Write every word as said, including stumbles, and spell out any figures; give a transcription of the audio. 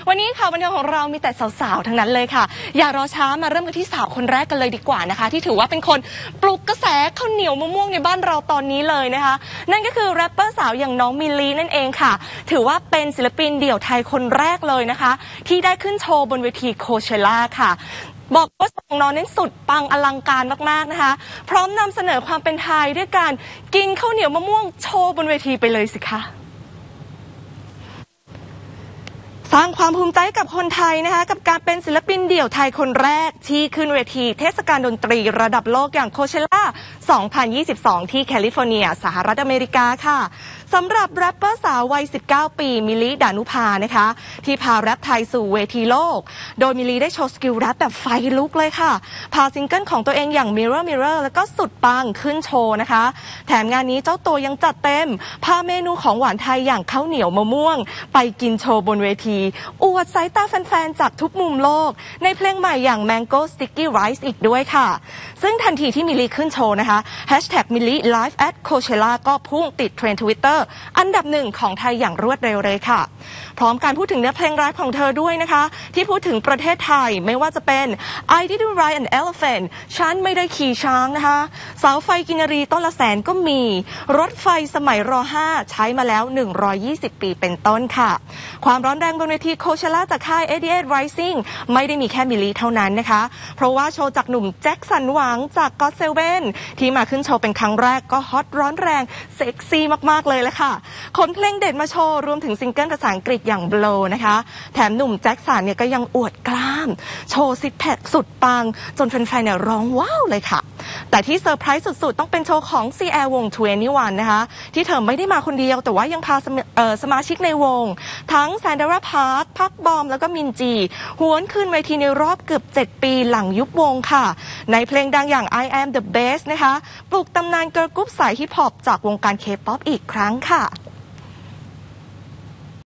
วันนี้ค่ะบันเทิงของเรามีแต่สาวๆทั้งนั้นเลยค่ะอย่ารอช้ามาเริ่มกันที่สาวคนแรกกันเลยดีกว่านะคะที่ถือว่าเป็นคนปลุกกระแสข้าวเหนียวมะม่วงในบ้านเราตอนนี้เลยนะคะนั่นก็คือแรปเปอร์สาวอย่างน้องมิลลีนั่นเองค่ะถือว่าเป็นศิลปินเดี่ยวไทยคนแรกเลยนะคะที่ได้ขึ้นโชว์บนเวทีโคเชล่าค่ะบอกว่าของน้องนั้นสุดปังอลังการมากๆนะคะพร้อมนำเสนอความเป็นไทยด้วยการกินข้าวเหนียวมะม่วงโชว์บนเวทีไปเลยสิคะสร้างความภูมิใจกับคนไทยนะคะกับการเป็นศิลปินเดี่ยวไทยคนแรกที่ขึ้นเวทีเทศกาลดนตรีระดับโลกอย่างโคเชล่า สองพันยี่สิบสอง ที่แคลิฟอร์เนียสหรัฐอเมริกาค่ะสำหรับแรปเปอร์สาววัย สิบเก้า ปีมิลลีดานุภานะคะที่พาแรปไทยสู่เวทีโลกโดยมิลลีได้โชว์สกิลแรปแบบไฟลุกเลยค่ะพาซิงเกิลของตัวเองอย่าง Mirror Mirror แล้วก็สุดปังขึ้นโชว์นะคะแถมงานนี้เจ้าตัวยังจัดเต็มพาเมนูของหวานไทยอย่างข้าวเหนียวมะม่วงไปกินโชว์บนเวทีอวดสายตาแฟนๆจากทุกมุมโลกในเพลงใหม่อย่าง Mango Sticky Rice อีกด้วยค่ะซึ่งทันทีที่มิลลีขึ้นโชว์นะคะ แฮชแท็ก มิลลี ไลฟ์ แอท โคเชล่า ก็พุ่งติดเทรนด์ ทวิตเตอร์ อันดับหนึ่งของไทยอย่างรวดเร็วเลยค่ะพร้อมการพูดถึงเนื้อเพลงแรปของเธอด้วยนะคะที่พูดถึงประเทศไทยไม่ว่าจะเป็น I didn't ride an elephant ฉันไม่ได้ขี่ช้างนะคะเสาไฟกินรีต้นละแสนก็มีรถไฟสมัยรอห้าใช้มาแล้วหนึ่งร้อยยี่สิบปีเป็นต้นค่ะความร้อนแรงบนเวทีโคเชล่าจากค่าย เอ ดี เอ Rising ไม่ได้มีแค่มิลลีเท่านั้นนะคะเพราะว่าโชว์จากหนุ่มแจ็คสันหวังจากก็อตเซเว่นที่มาขึ้นโชว์เป็นครั้งแรกก็ฮอตร้อนแรงเซ็กซี่มากๆเลยแหละค่ะขนเพลงเด็ดมาโชว์รวมถึงซิงเกิลภาษาอังกฤษอย่าง Blow นะคะแถมหนุ่มแจ็คสันเนี่ยก็ยังอวดกล้ามโชว์ซิกแพคสุดปังจนแฟนๆเนี่ยร้องว้าวเลยค่ะแต่ที่เซอร์ไพรส์สุดๆต้องเป็นโชว์ของ ซี แอล วง ทเวนตี้วัน นะคะที่เธอไม่ได้มาคนเดียวแต่ว่ายังพาสมาชิกในวงทั้งแซนดาราพาร์คพักบอมแล้วก็มินจีหวนคืนเวทีในรอบเกือบเจ็ดปีหลังยุบวงค่ะในเพลงดังอย่าง I am the best นะคะปลุกตำนานเกิร์ลกรุ๊ปสายฮิปฮอปจากวงการเคป๊อปอีกครั้งค่ะ